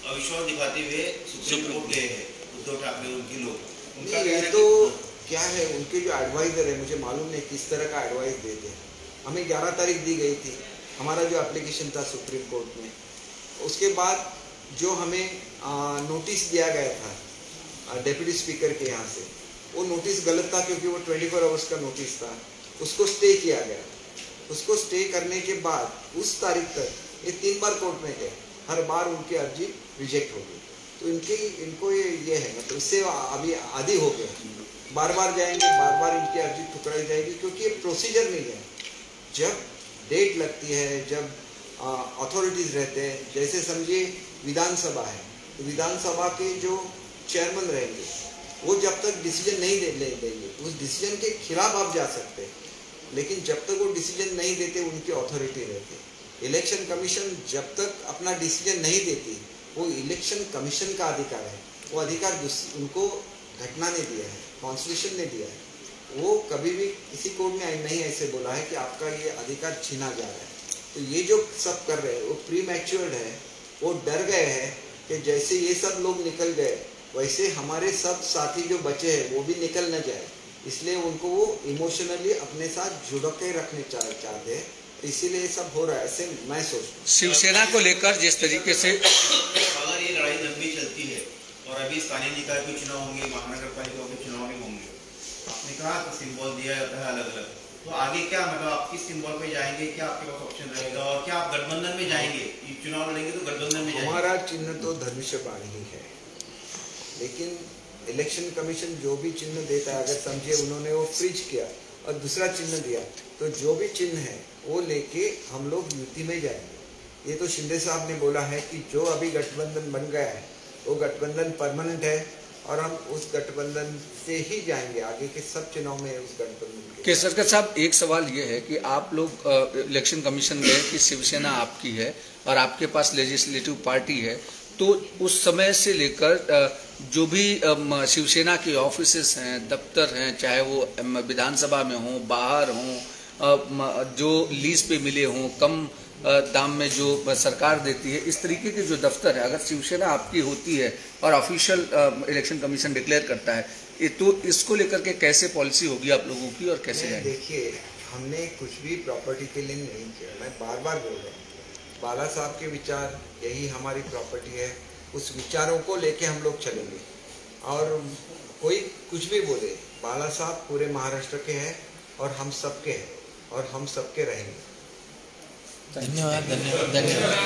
अविश्वास दिखाते हुए सुप्रीम कोर्ट गए हैं उद्धव ठाकरे उनके लोग। उनका ये तो क्या है, उनके जो एडवाइजर है मुझे मालूम नहीं किस तरह का एडवाइस देते हैं। हमें 11 तारीख दी गई थी हमारा जो एप्लीकेशन था सुप्रीम कोर्ट में। उसके बाद जो हमें नोटिस दिया गया था डेप्यूटी स्पीकर के यहाँ से, वो नोटिस गलत था क्योंकि वो 24 आवर्स का नोटिस था। उसको स्टे किया गया। उसको स्टे करने के बाद उस तारीख तक ये 3 बार कोर्ट में गए, हर बार उनकी अर्जी रिजेक्ट हो गई। तो इनको ये है, मतलब इससे अभी आदी हो गए, बार बार जाएंगे, बार बार इनकी अर्जी ठुकराई जाएगी क्योंकि ये प्रोसीजर नहीं है। जब डेट लगती है, जब अथॉरिटीज़ रहते हैं, जैसे समझिए विधानसभा है, तो विधानसभा के जो चेयरमैन रहेंगे वो जब तक डिसीजन नहीं ले देंगे उस डिसीजन के खिलाफ आप जा सकते हैं, लेकिन जब तक वो डिसीजन नहीं देते उनकी अथॉरिटी रहती है। इलेक्शन कमीशन जब तक अपना डिसीजन नहीं देती, वो इलेक्शन कमीशन का अधिकार है। वो अधिकार उनको घटना ने दिया है, कॉन्स्टिट्यूशन ने दिया है। वो कभी भी किसी कोर्ट में नहीं ऐसे बोला है कि आपका ये अधिकार छीना जा रहा है। तो ये जो सब कर रहे हैं वो प्री मैच्योर्ड है। वो डर गए हैं कि जैसे ये सब लोग निकल गए वैसे हमारे सब साथी जो बचे हैं वो भी निकल न जाए, इसलिए उनको वो इमोशनली अपने साथ जुड़ के रखने चाहते हैं। इसीलिए ये सब हो रहा है, ऐसे मैं सोचता हूँ। शिवसेना को लेकर जिस तरीके से अगर ये लड़ाई लंबी चलती है और अभी स्थानीय निकाय के चुनाव होंगे, महानगर पालिका के चुनाव भी होंगे, आपने कहा कि सिंबल दिया जाता है अलग अलग, तो आगे क्या मतलब आप किस सिंबल पे जाएंगे, क्या आपके पास ऑप्शन रहेगा और क्या आप गठबंधन में जाएंगे? चुनाव लड़ेंगे तो गठबंधन में जाएंगे। हमारा चिन्ह तो धनुष्यबाण ही है, लेकिन इलेक्शन कमीशन जो भी चिन्ह देता है, अगर समझिए उन्होंने वो फ्रीज किया और दूसरा चिन्ह दिया, तो जो भी चिन्ह है वो लेके हम लोग युति में जाएंगे। ये तो शिंदे साहब ने बोला है कि जो अभी गठबंधन बन गया है वो गठबंधन परमानेंट है और हम उस गठबंधन से ही जाएंगे आगे के सब चुनाव में। उस गठबंधन के केसरकर साहब, एक सवाल ये है कि आप लोग इलेक्शन कमीशन गए कि शिवसेना आपकी है और आपके पास लेजिस्लेटिव पार्टी है, तो उस समय से लेकर जो भी शिवसेना के ऑफिसेस हैं, दफ्तर हैं, चाहे वो विधानसभा में हों, बाहर हों, जो लीज पे मिले हों, कम दाम में जो सरकार देती है, इस तरीके के जो दफ्तर है, अगर शिवसेना आपकी होती है और ऑफिशियल इलेक्शन कमीशन डिक्लेयर करता है, तो इसको लेकर के कैसे पॉलिसी होगी आप लोगों की और कैसे जाएगी? देखिए, हमने कुछ भी प्रॉपर्टी के लिए नहीं किया। मैं बार बार बोल रहा हूँ, बाला साहब के विचार यही हमारी प्रॉपर्टी है। उस विचारों को लेके हम लोग चलेंगे और कोई कुछ भी बोले, बाला साहब पूरे महाराष्ट्र के हैं और हम सबके हैं और हम सबके रहेंगे। धन्यवाद।